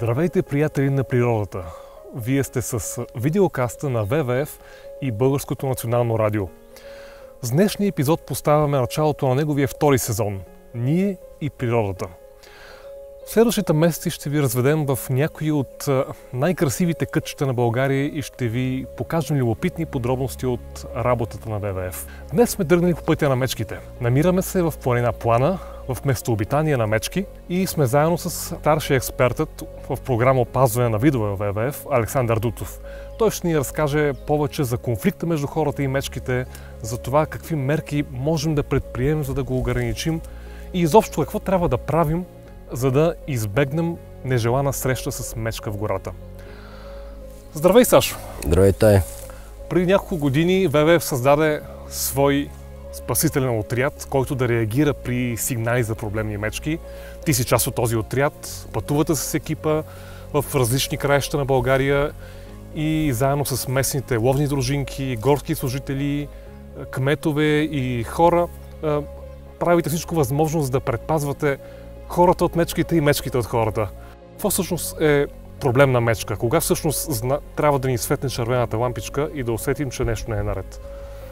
Здравейте, приятели на природата! Вие сте с видеокаста на ВВФ и Българското национално радио. С днешния епизод поставяме началото на неговия втори сезон – Ние и природата. В следващите месеци ще ви разведем в някои от най-красивите кътчета на България и ще ви покажем любопитни подробности от работата на ВВФ. Днес сме тръгнали по пътя на мечките. Намираме се в планина Плана, в местообитание на мечки и сме заедно с старшия експертът в програма Опазване на видове в ВВФ Александър Дутов. Той ще ни разкаже повече за конфликта между хората и мечките, за това какви мерки можем да предприемем, за да го ограничим и изобщо какво трябва да правим, за да избегнем нежелана среща с мечка в гората. Здравей, Сашо! Здравейте! Преди няколко години ВВФ създаде свой спасителен отряд, който да реагира при сигнали за проблемни мечки. Ти си част от този отряд, пътувате с екипа в различни краища на България и заедно с местните ловни дружинки, горски служители, кметове и хора правите всичко възможно, за да предпазвате хората от мечките и мечките от хората. Какво всъщност е проблем на мечка? Кога всъщност трябва да ни светне червената лампичка и да усетим, че нещо не е наред?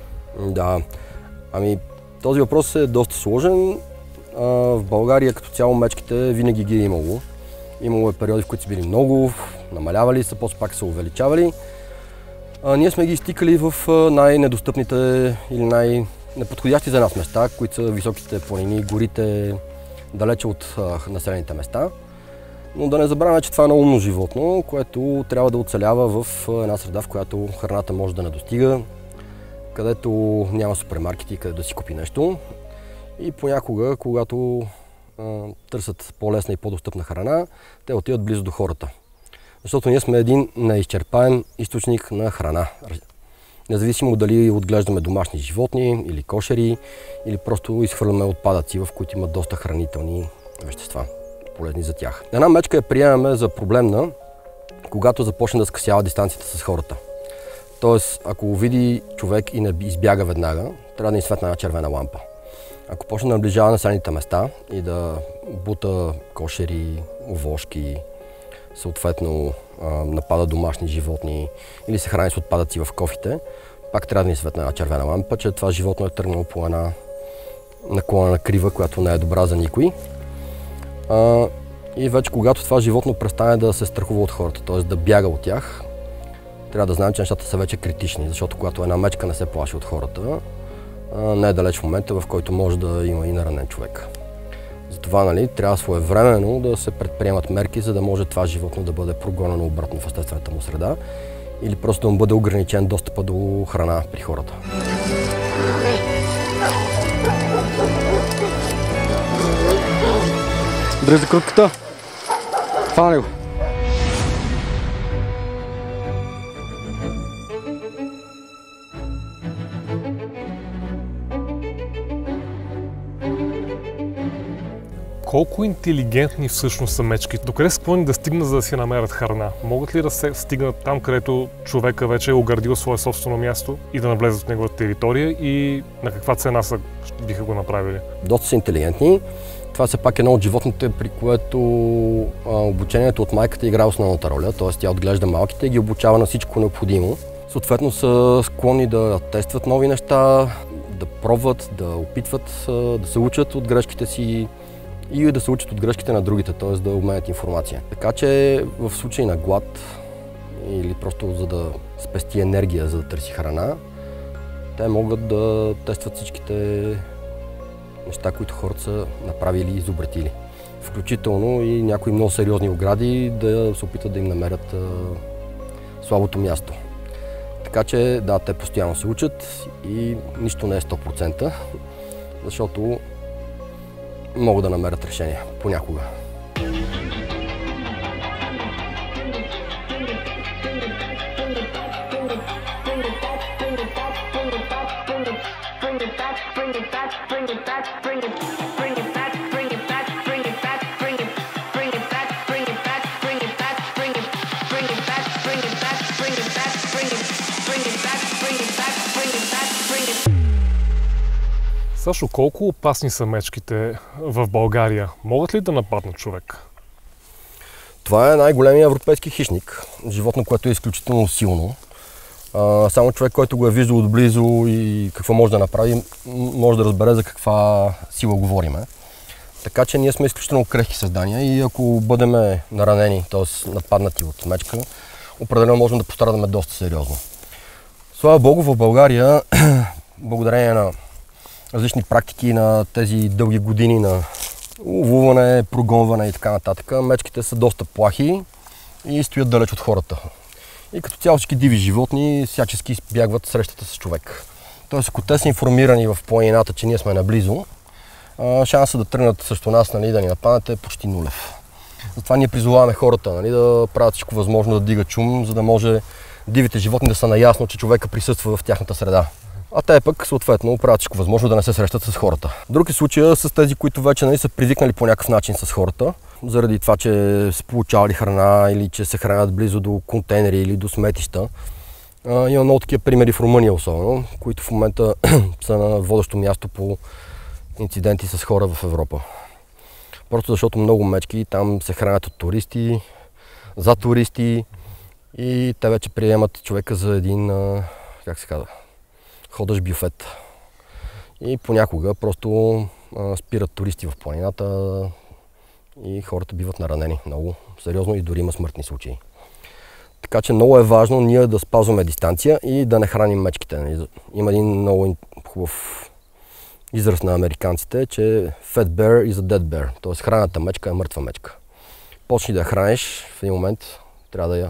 Да, този въпрос е доста сложен. В България като цяло мечките винаги ги е имало. Имало е периоди, в които са били много, намалявали са, после пак са увеличавали. Ние сме ги изтикали в най-недостъпните или най-неподходящи за нас места, които са високите планини, горите, далече от населените места. Но да не забравяме, че това е много умно животно, което трябва да оцелява в една среда, в която храната може да не достига, където няма супермаркети, къде да си купи нещо. И понякога, когато търсят по-лесна и по-достъпна храна, те отиват близо до хората. Защото ние сме един неизчерпаем източник на храна. Независимо дали отглеждаме домашни животни или кошери, или просто изхвърляме отпадъци, в които има доста хранителни вещества, полезни за тях. Една мечка я приемаме за проблемна, когато започне да скъсява дистанцията с хората. Тоест, ако види човек и не избяга веднага, трябва да ни светне една червена лампа. Ако почне да наближава населените места и да бута кошери, овошки, съответно напада домашни животни или се храни с отпадъци в кофите, пак трябва да ни светне една червена лампа, че това животно е тръгнало по една наклонена крива, която не е добра за никой. И вече когато това животно престане да се страхува от хората, т.е. да бяга от тях, трябва да знаем, че нещата са вече критични, защото когато една мечка не се плаши от хората, не е далеч в момента, в който може да има и наранен човек. Затова трябва своевременно да се предприемат мерки, за да може това животно да бъде прогонено обратно в естествената му среда или просто да му бъде ограничен достъпа до храна при хората. Дръж за крутката! Фана го! Колко интелигентни всъщност са мечките? Докъде склонни да стигнат, за да си намерят храна? Могат ли да се стигнат там, където човека вече е оградил свое собствено място и да навлезат в неговата територия и на каква цена биха го направили? Доста са интелигентни. Това все пак е едно от животните, при което обучението от майката играе основната роля, т.е. тя отглежда малките и ги обучава на всичко необходимо. Съответно са склонни да тестват нови неща, да пробват, да опитват, да се учат от грешките си и да се учат от грешките на другите, т.е. да обменят информация. Така че в случай на глад или просто за да спести енергия, за да търси храна, те могат да тестват всичките неща, които хората са направили и изобретили. Включително и някои много сериозни огради да се опитат да им намерят слабото място. Така че да, те постоянно се учат и нищо не е 100%, защото могат да намерят решение понякога. Сашо, колко опасни са мечките в България? Могат ли да нападнат човек? Това е най-големия европейски хищник. Животно, което е изключително силно. Само човек, който го е виждал отблизо и какво може да направи, може да разбере за каква сила говориме. Така че ние сме изключително крехки създания и ако бъдем наранени, т.е. нападнати от мечка, определено можем да пострадаме доста сериозно. Слава Богу, в България, благодарение на различни практики на тези дълги години на ловуване, прогонване и така нататък, мечките са доста плахи и стоят далеч от хората. И като цяло всички диви животни всячески избягват срещата с човек. Тоест, ако те са информирани в планината, че ние сме наблизо, шансът да тръгнат срещу нас, нали, да ни нападнат е почти нулев. Затова ние призоваваме хората, нали, да правят всичко възможно да дигат шум, за да може дивите животни да са наясно, че човека присъства в тяхната среда. А те пък съответно правят всичко възможно да не се срещат с хората. Друг е случая с тези, които вече, нали, са привикнали по някакъв начин с хората, заради това, че са получавали храна или че се хранят близо до контейнери или до сметища. Има много такива примери в Румъния особено, които в момента са на водещо място по инциденти с хора в Европа. Просто защото много мечки там се хранят от туристи, за туристи и те вече приемат човека за един, как се казва, ходещ бюфет. И понякога просто спират туристи в планината и хората биват наранени много сериозно и дори има смъртни случаи. Така че много е важно ние да спазваме дистанция и да не храним мечките. Има един много хубав израз на американците, че fat bear is a dead bear, т.е. храната мечка е мъртва мечка. Почни да я храниш, в един момент трябва да я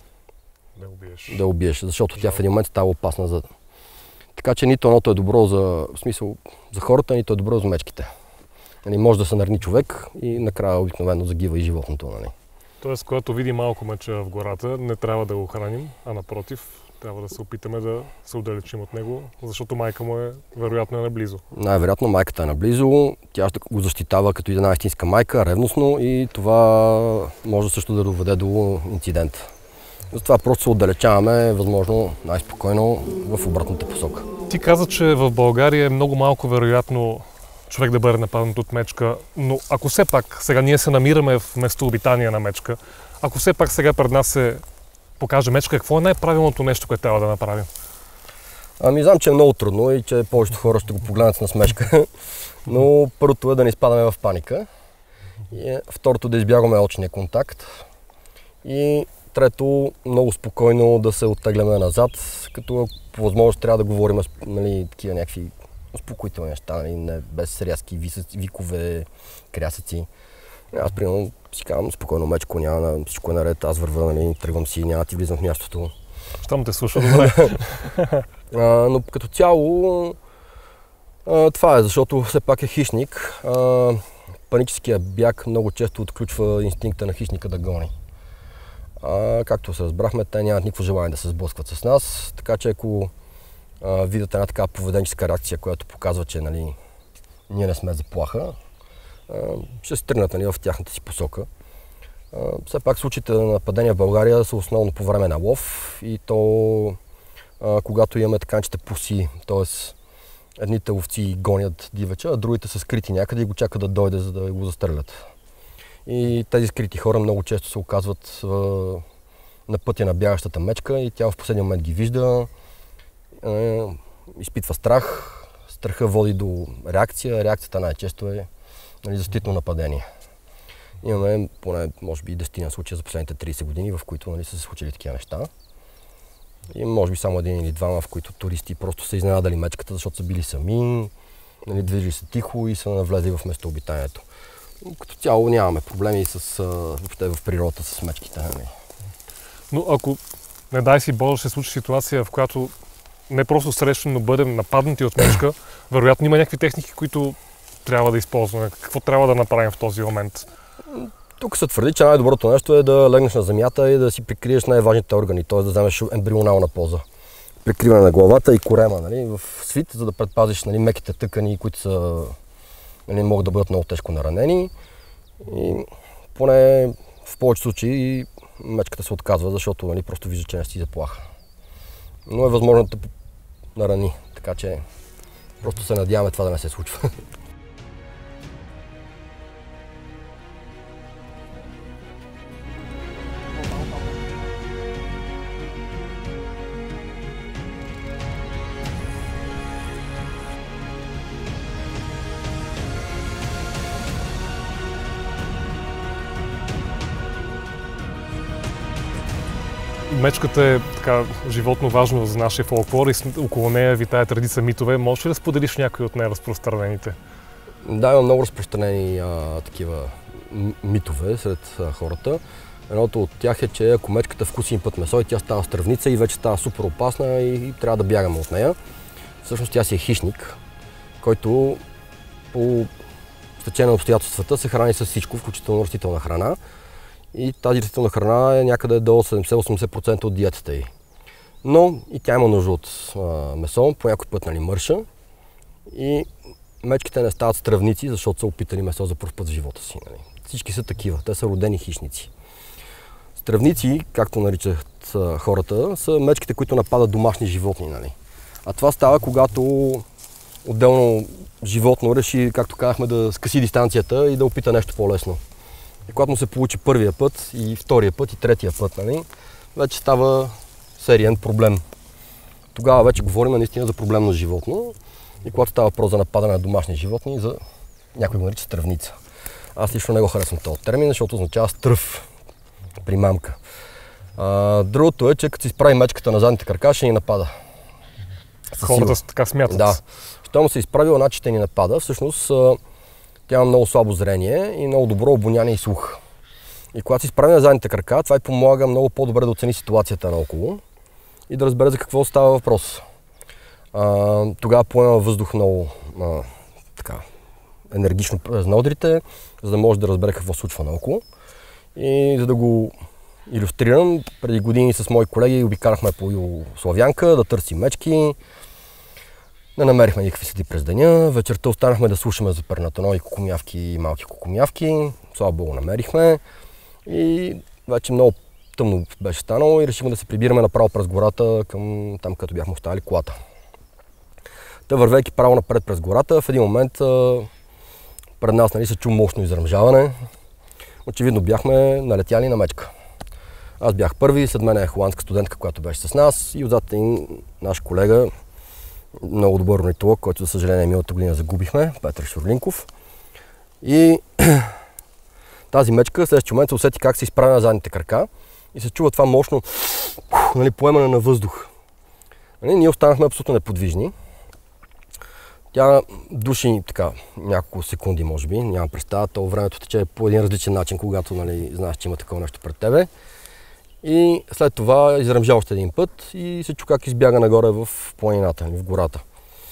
убиеш, защото тя в един момент става опасна. Така че нито едното е добро за хората, нито е добро за мечките. Може да се нарани човек и накрая обикновено загива и животното. Тоест, когато види малко меча в гората, не трябва да го храним, а напротив, трябва да се опитаме да се отдалечим от него, защото майка му вероятно е наблизо. Най-вероятно майката е наблизо, тя ще го защитава като една истинска майка, ревностно и това може също да доведе до инцидент. Затова просто се отдалечаваме, възможно най-спокойно в обратната посока. Ти каза, че в България е много малко вероятно човек да бъде нападнат от мечка, но ако все пак сега ние се намираме в местообитание на мечка, ако все пак сега пред нас се покаже мечка, какво е най-правилното нещо, което трябва да направим? Знам, че е много трудно и че повечето хора ще го погледнат с насмешка, но първото е да не изпадаме в паника, и второто да избягваме очния контакт и трето много спокойно да се оттегляме назад, като по възможност трябва да говорим, нали, такива някакви успокоителни неща, нали, не без рязки викове, крясъци. Аз примерно си казвам спокойно, мечко, няма, всичко е наред, аз вървя, нали, тръгвам си, няма ти влизам в мястото. Щом те слуша добре. Но като цяло това е, защото все пак е хищник. Паническия бяг много често отключва инстинкта на хищника да гони. Както се разбрахме, те нямат никакво желание да се сблъскват с нас, така че ако видят една такава поведенческа реакция, която показва, че, нали, ние не сме заплаха, ще се тръгнат, нали, в тяхната си посока. Все пак случаите на нападения в България са основно по време на лов и то когато имаме така наречените пуси, т.е. едните ловци гонят дивеча, а другите са скрити някъде и го чакат да дойде, за да го застрелят. И тези скрити хора много често се оказват на пътя на бягащата мечка и тя в последния момент ги вижда, изпитва страх, страха води до реакция, реакцията най-често е, нали, защитно нападение. Имаме поне, може би, 10 случая за последните 30 години, в които, нали, са се случили такива неща. И може би само един или двама, в които туристи просто са изненадали мечката, защото са били сами, нали, движили се тихо и са навлезли в местообитанието. Като цяло нямаме проблеми въобще в природата с мечките. Нали. Но ако, не дай си Боже, ще случи ситуация, в която не просто срещу, но бъдем нападнати от мечка, вероятно има някакви техники, които трябва да използваме. Какво трябва да направим в този момент? Тук се твърди, че най-доброто нещо е да легнеш на земята и да си прикриеш най-важните органи, т.е. да вземеш ембрионална поза. Прикриване на главата и корема, нали, в свит, за да предпазиш, нали, меките тъкани, които са, нали, могат да бъдат много тежко наранени. И поне в повечето случаи мечката се отказва, защото, нали, просто вижда, че не си заплаха. Но е възможно да те нарани, така че просто се надяваме това да не се случва. Мечката е така животно важно за нашия фолклор и около нея витае редица митове. Можеш ли да споделиш някои от най-разпространените? Да, има много разпространени такива митове сред хората. Едното от тях е, че ако мечката вкуси един път месо и тя става стръвница и вече става супер опасна и трябва да бягаме от нея. Всъщност тя си е хищник, който по стечение на обстоятелствата се храни с всичко, включително растителна храна. И тази растителна храна е някъде до 70-80% от диетата й. Но и тя има нужда от месо, по някой път мърша. И мечките не стават стръвници, защото са опитали месо за пръв път в живота си. Нали. Всички са такива, те са родени хищници. Стръвници, както наричат хората, са мечките, които нападат домашни животни. Нали. А това става, когато отделно животно реши, както казахме, да скъси дистанцията и да опита нещо по-лесно. И когато му се получи първия път, и втория път, и третия път, нали, вече става сериен проблем. Тогава вече говорим наистина за проблемно животно. И когато става въпрос за нападане на домашни животни, за някой го нарича стръвница. Аз лично не го харесвам този термин, защото означава стръв при мамка. Другото е, че като си изправи мечката на задните крака, ще ни напада. Хората така смятат. Да. Щом се изправила, значи ще ни напада. Всъщност тя има много слабо зрение и много добро обоняние и слух. И когато се изправи на задните крака, това й помага много по-добре да оцени ситуацията наоколо и да разбере за какво става въпрос. Тогава поема въздух много енергично през нодрите, за да може да разбере какво случва наоколо. И за да го илюстрирам, преди години с мои колеги обикарахме по Славянка да търсим мечки. Не намерихме никакви следи през деня. Вечерта останахме да слушаме за пернатонои, кукумявки и малки кукумявки. Слава Богу, намерихме. И вече много тъмно беше станало и решихме да се прибираме направо през гората към там, където бяхме оставили колата. Та вървейки право напред през гората, в един момент пред нас се чу мощно изръмжаване. Очевидно бяхме налетяли на мечка. Аз бях първи, след мен е холандска студентка, която беше с нас и отзад един наш колега, много добър орнитолог, който за съжаление миналата година загубихме, Петър Шурлинков. И тази мечка в следващия момент се усети как се изправя на задните крака и се чува това мощно поемане на въздух. Ние останахме абсолютно неподвижни. Тя души така няколко секунди, може би, нямам представа, то времето тече по един различен начин, когато знаеш, че има такова нещо пред тебе. И след това изръмжа още един път и се чу как избяга нагоре в планината, в гората.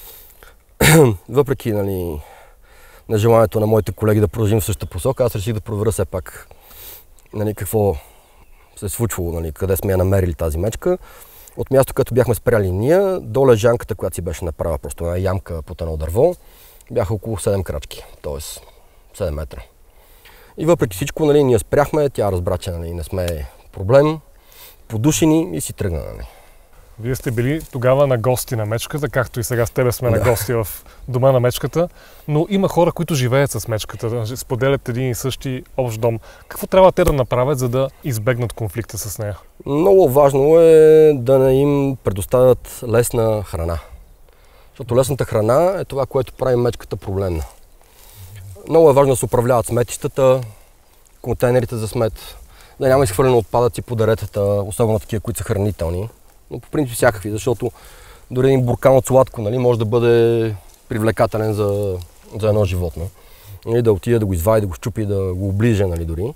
Въпреки нежеланието на моите колеги да продължим в същата посока, аз реших да проверя все пак какво се е случвало, къде сме я намерили тази мечка. От място, където бяхме спряли ние, до лежанката, която си беше направила просто една ямка под едно дърво, бяха около 7 крачки, т.е. 7 метра. И въпреки всичко, ние спряхме, тя разбра, че не сме проблем, подушени и си тръгна. Вие сте били тогава на гости на мечката, както и сега с тебе сме на гости в дома на мечката, но има хора, които живеят с мечката, споделят един и същи общ дом. Какво трябва те да направят, за да избегнат конфликта с нея? Много важно е да не им предоставят лесна храна. Защото лесната храна е това, което прави мечката проблемна. Много е важно да се управляват сметищата, контейнерите за смет, да няма изхвърлено отпадъци по деретата, особено такива, които са хранителни. Но по принцип всякакви, защото дори един буркан от сладко може да бъде привлекателен за едно животно. Да отиде да го извади, да го щупи, да го оближе дори.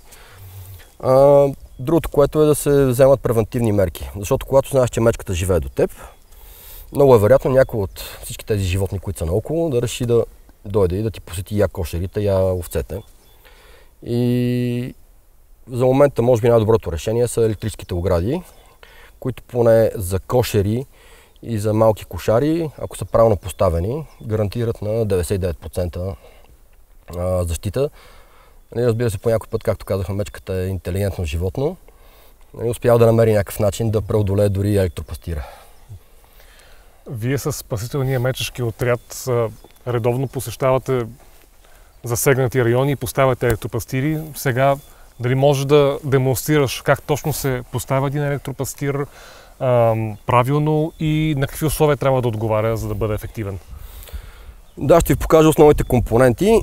Другото, което е да се вземат превентивни мерки. Защото когато знаеш, че мечката живее до теб, много е вероятно някой от всички тези животни, които са наоколо, да реши да дойде и да ти посети я кошерите, я овцете. И за момента, може би, най-доброто решение са електрическите огради, които поне за кошери и за малки кошари, ако са правилно поставени, гарантират на 99% защита. Разбира се, по някой път, както казахме, мечката е интелигентно животно. Успял да намери някакъв начин да преодолее дори електропастира. Вие с спасителния мечешки отряд редовно посещавате засегнати райони и поставяте електропастири. Сега дали можеш да демонстрираш как точно се поставя един електропастир правилно и на какви условия трябва да отговаря, за да бъде ефективен? Да, ще ви покажа основните компоненти,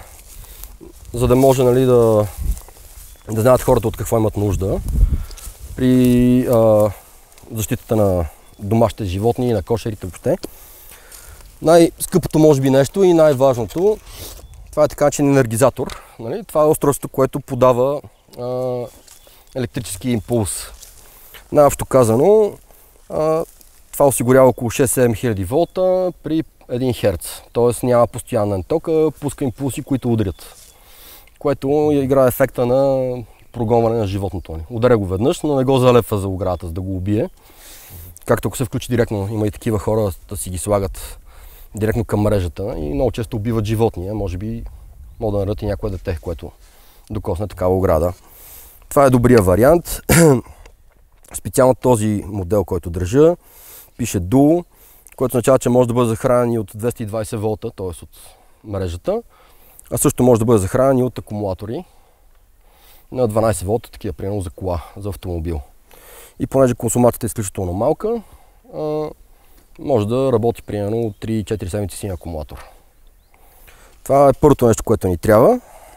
за да може да знаят хората от какво имат нужда. при защитата на домашните животни и на кошерите въобще. Най-скъпото може би нещо и най-важното, това е така наречен енергизатор. Нали? Това е устройството, което подава електрически импулс. Най-общо казано, това осигурява около 6-7 хиляди волта при 1 Хц. Т.е. няма постоянен ток, а пуска импулси, които ударят. Което играе ефекта на прогонване на животното. Ударя го веднъж, но не го залепва за оградата, за да го убие. Както ако се включи директно, има и такива хора да си ги слагат директно към мрежата и много често убиват животни. Може би могат да наредят и някое дете, което докосне такава ограда. Това е добрия вариант. Специално този модел, който държа, пише Duo, което означава, че може да бъде захранен и от 220 волта, т.е. от мрежата, а също може да бъде захранен и от акумулатори на 12 волта, такива примерно за кола, за автомобил. И понеже консумацията е изключително малка, може да работи примерно 3-4 седмици си на акумулатор. Това е първото нещо, което ни трябва.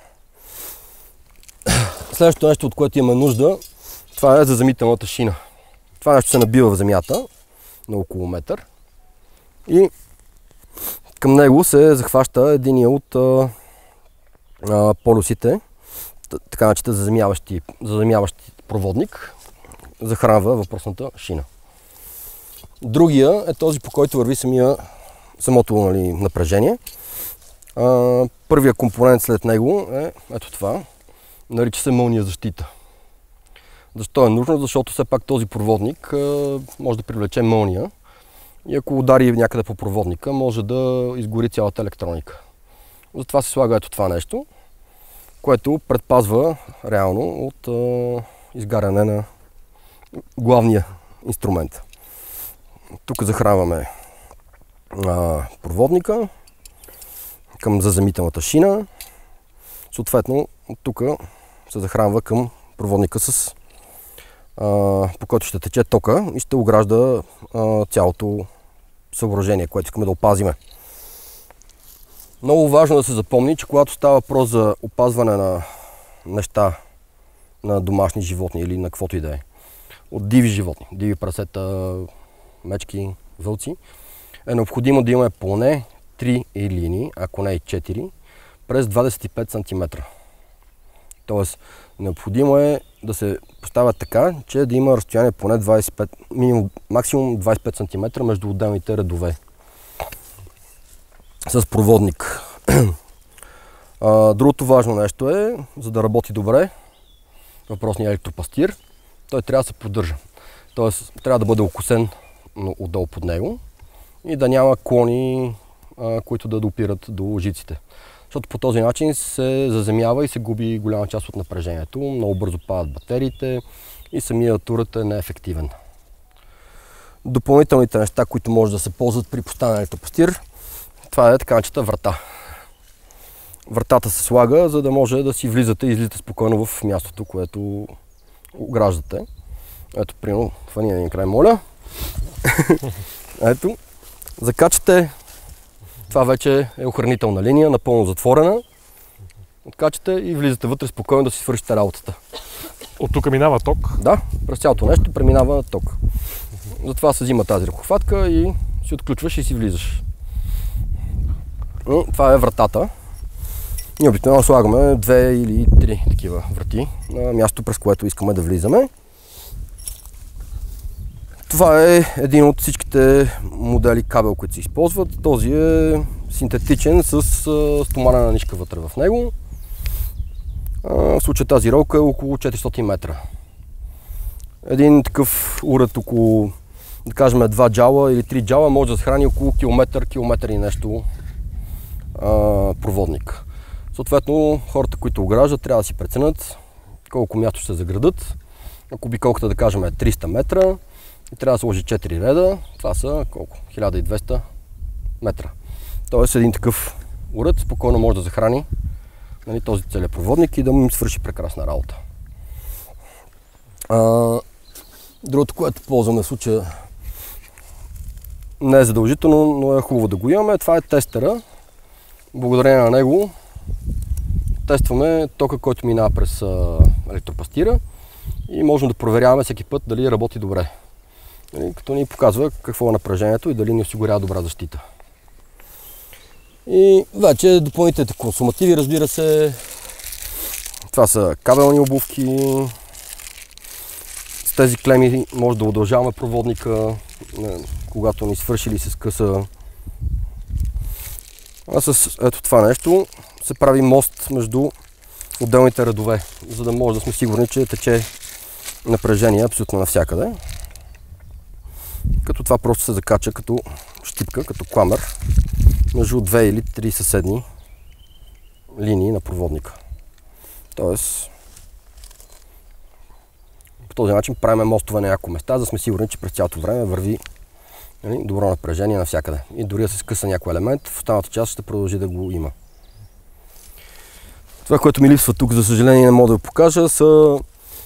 Следващото нещо, от което имаме нужда, това е заземителната шина. Това нещо се набива в земята на около метър и към него се захваща един от полюсите, така начета заземяващи проводник, захранва въпросната шина. Другия е този, по който върви самото напрежение. Първия компонент след него е ето това, нарича се мълния защита. Защо е нужно? Защото все пак този проводник може да привлече мълния и ако удари някъде по проводника, може да изгори цялата електроника. Затова се слага ето това нещо, което предпазва реално от изгаряне на главния инструмент. Тук захранваме проводника към заземителната шина. Съответно, тук се захранва към проводника, по който ще тече тока и ще огражда цялото съоръжение, което искаме да опазиме. Много важно да се запомни, че когато става въпрос за опазване на неща, на домашни животни или на каквото и да е, от диви животни, диви прасета, мечки, вълци, е необходимо да имаме поне 3 линии, ако не и 4, през 25 см. Тоест, необходимо е да се поставя така, че да има разстояние поне 25, максимум 25 см между отделните редове с проводник. Другото важно нещо е, за да работи добре въпросният електропастир, той трябва да се поддържа. Тоест, трябва да бъде окосен отдолу под него и да няма клони, които да допират до жиците. Защото по този начин се заземява и се губи голяма част от напрежението. Много бързо падат батериите и самият уред е неефективен. Допълнителните неща, които може да се ползват при поставяне на електропастир, това е така наречената врата. Вратата се слага, за да може да си влизате и излизате спокойно в мястото, което ограждате. Ето, примерно, фани на един край, моля. Ето, закачате. Това вече е охранителна линия, напълно затворена. Откачате и влизате вътре спокойно да си свършите работата. От тук минава ток? Да, през цялото нещо преминава ток. Затова се взима тази ръкохватка и си отключваш и си влизаш. И това е вратата. Ние обикновено слагаме 2 или 3 такива врати на място, през което искаме да влизаме. Това е един от всичките модели кабел, които се използват. Този е синтетичен с стоманена нишка вътре в него. В случая тази ролка е около 400 метра. Един такъв уред около, да кажем, 2 джала или 3 джала може да захрани около километър и нещо проводник. Съответно, хората, които ограждат, трябва да си преценят колко място ще заградат. Ако обиколката, да кажем, е 300 метра, и трябва да сложи 4 реда, това са колко? 1200 метра. Тоест един такъв уред спокойно може да захрани този целият проводник и да му им свърши прекрасна работа. Другото, което ползваме в случая, не е задължително, но е хубаво да го имаме, това е тестера. Благодарение на него тестваме тока, който минава през електропастира и можем да проверяваме всеки път дали работи добре. Като ни показва какво е напрежението и дали ни осигурява добра защита. И вече допълнителните консумативи, разбира се, това са кабелни обувки. С тези клеми може да удължаваме проводника, когато ни свърши или се скъса. А с ето това нещо се прави мост между отделните редове, за да може да сме сигурни, че тече напрежение абсолютно навсякъде. Като това просто се закача като щипка, като кламер между 2 или 3 съседни линии на проводника. Тоест, по този начин правим мостове на няколко места, за да сме сигурни, че през цялото време върви добро напрежение навсякъде. И дори да се скъса някой елемент, в останалата част ще продължи да го има. Това, което ми липсва тук, за съжаление не мога да го покажа, са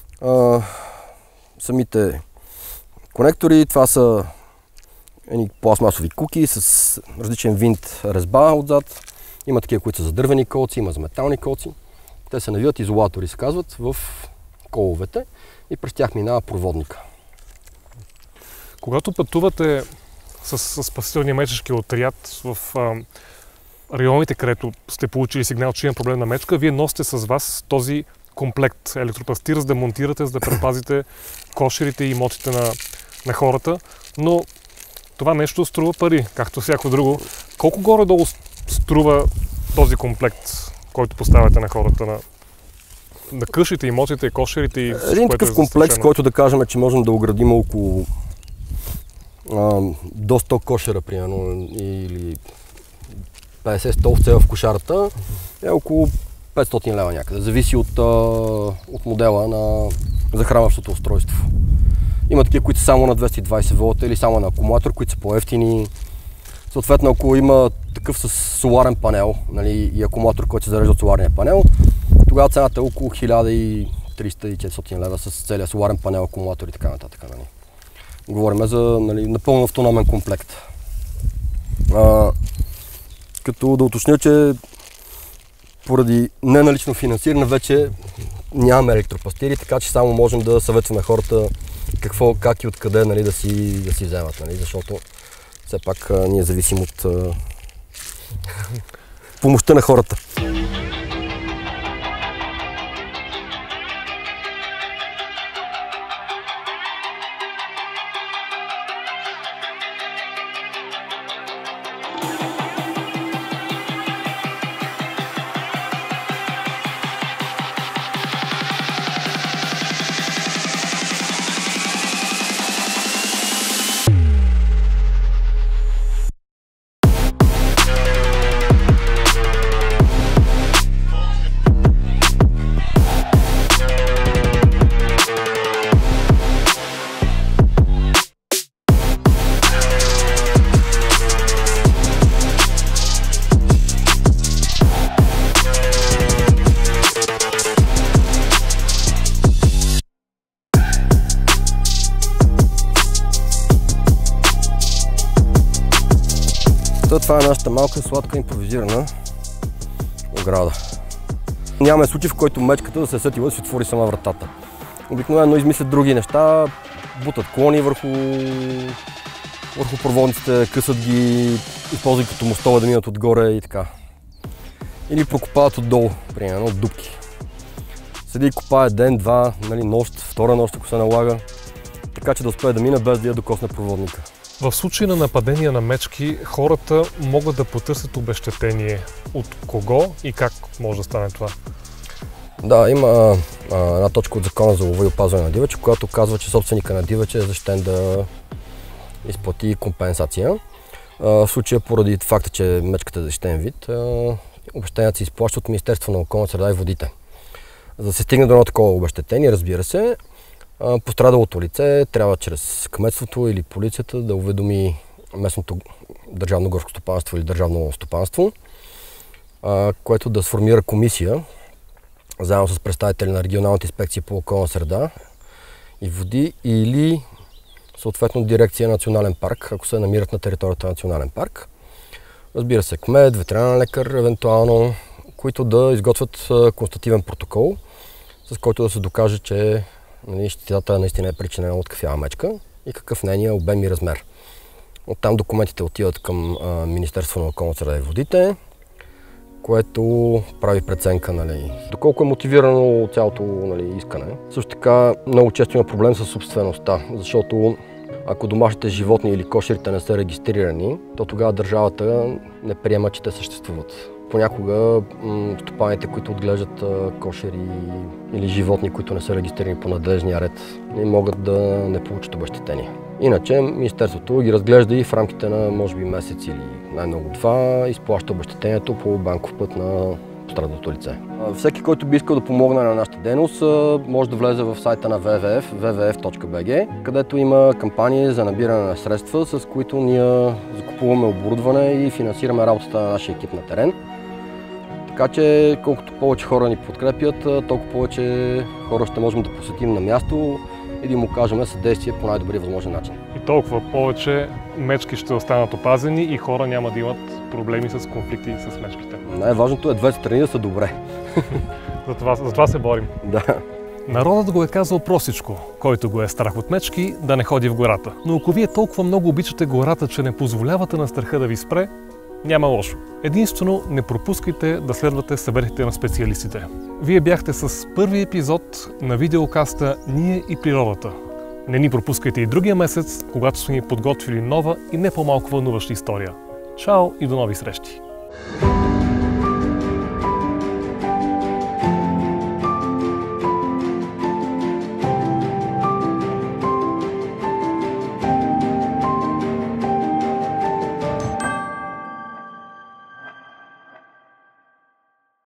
самите конектори. Това са пластмасови куки с различен винт резба отзад. Има такива, които са за дървени колци, има за метални колци. Те се навиват, изолатори се казват, в коловете и през тях минава проводника. Когато пътувате с спасителния мечешки отряд в районите, където сте получили сигнал, че има проблем на мечка, вие носите с вас този комплект електропластир, за да монтирате, за да предпазите кошерите и имотите на хората, но това нещо струва пари, както всяко друго. Колко горе-долу струва този комплект, който поставяте на хората, на къщите, имотите, кошерите? И един такъв комплекс, който да кажем, че можем да оградим около до 100 кошера, примерно, или 50 овце в кошарата, е около 500 лева някъде. Зависи от модела на захранващото устройство. Има такива, които са само на 220 волта или само на акумулатор, които са по-евтини. Съответно, ако има такъв с соларен панел, нали, и акумулатор, който се зарежда от соларния панел, тогава цената е около 1300-400 лева с целия соларен панел, акумулатор и така нататък. Нали. Говорим за напълно автономен комплект. Като да уточня, че поради неналично финансиране вече нямаме електропластири, така че само можем да съветваме хората какво, как и откъде, нали, да си вземат, нали, защото все пак ние зависим от помощта на хората. Това е нашата малка, сладка, импровизирана ограда. Нямаме случай, в който мечката да се е сетила да си отвори сама вратата. Обикновено измислят други неща, бутат клони върху проводниците, късат ги, използват като мостове да минат отгоре и така. Или прокопават отдолу, примерно от дупки. Седи и копае ден, два, нали, нощ, втора нощ, ако се налага, така че да успее да мине без да я докосне проводника. В случай на нападения на мечки, хората могат да потърсят обезщетение. От кого и как може да стане това? Да, има една точка от Закона за лова и опазване на дивеча, която казва, че собственика на дивеча е защитен да изплати компенсация. В случая, поради факта, че мечката е защитен вид, обезщетенията се изплащат от Министерството на околната среда и водите. За да се стигне до едно такова обезщетение, разбира се, пострадалото лице трябва чрез кметството или полицията да уведоми местното държавно горско стопанство или държавно стопанство, което да сформира комисия, заедно с представители на регионалната инспекция по околна среда и води или съответно дирекция национален парк, ако се намират на територията на национален парк. Разбира се, кмет, ветеринарен лекар, евентуално, които да изготвят констативен протокол, с който да се докаже, че щетата наистина е причинена от кафява мечка и какъв нейният обем и размер. Оттам документите отиват към Министерството на околната среда и водите, което прави преценка, доколко е мотивирано цялото искане. Също така много често има проблем с собствеността, защото ако домашните животни или кошерите не са регистрирани, то тогава държавата не приема, че те съществуват. Понякога стопаните, които отглеждат кошери или животни, които не са регистрирани по надлежния ред, не могат да не получат обезщетение. Иначе Министерството ги разглежда и в рамките на може би месец или най-много 2 изплаща обезщетението по банков път на пострадалото лице. Всеки, който би искал да помогне на нашата дейност, може да влезе в сайта на WWF, www.bg, където има кампании за набиране на средства, с които ние закупуваме оборудване и финансираме работата на нашия екип на терен. Така че колкото повече хора ни подкрепят, толкова повече хора ще можем да посетим на място и да им окажем съдействие по най-добрия възможен начин. И толкова повече мечки ще останат опазени и хора няма да имат проблеми с конфликти с мечките. Най-важното е двете страни да са добре. За това се борим. Да. Народът го е казал простичко, който го е страх от мечки, да не ходи в гората. Но ако вие толкова много обичате гората, че не позволявате на страха да ви спре, няма лошо. Единствено, не пропускайте да следвате съветите на специалистите. Вие бяхте с първи епизод на видеокаста "Ние и природата". Не ни пропускайте и другия месец, когато сме ни подготвили нова и не по-малко вълнуваща история. Чао и до нови срещи!